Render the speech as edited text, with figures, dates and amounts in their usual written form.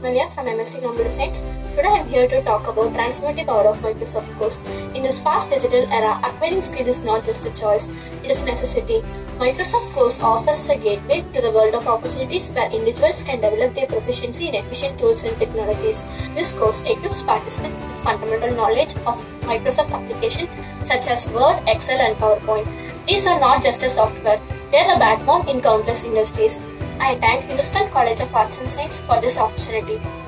Malia from MSc Computer Science. Today I am here to talk about transformative power of Microsoft course. In this fast digital era, acquiring skill is not just a choice, it is a necessity. Microsoft course offers a gateway to the world of opportunities where individuals can develop their proficiency in efficient tools and technologies. This course equips participants with fundamental knowledge of Microsoft applications such as Word, Excel and PowerPoint. These are not just a software, they are the backbone in countless industries. I thank Hindustan College of Arts and Science for this opportunity.